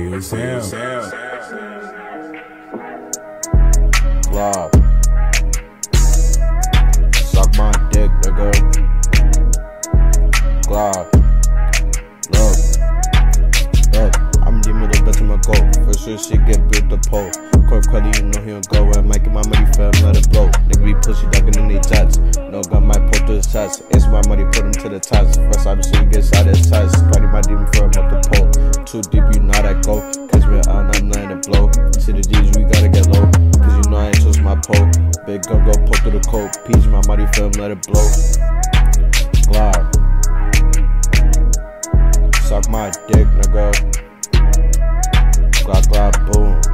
Clear sound. Glob. Suck my dick, nigga. Glob. Look, I'ma give me the best of my goal. For sure she get built the pole. Court quality, you know he don't go. And make my money fam, let it blow. Nigga be pussy ducking in these jets. No gun might pull through his chest. It's my money, put him to the test. First I see he gets out his chest. Skotty my demon for him up the pole. Too deep, you know that go. Cause we're on, I'm letting it blow. To the G's, we gotta get low. Cause you know I ain't choose my pole. Big gun go pull through the coat. Peach my money for him, let it blow. Glob. Suck my dick, nigga. Glob, glob, boom.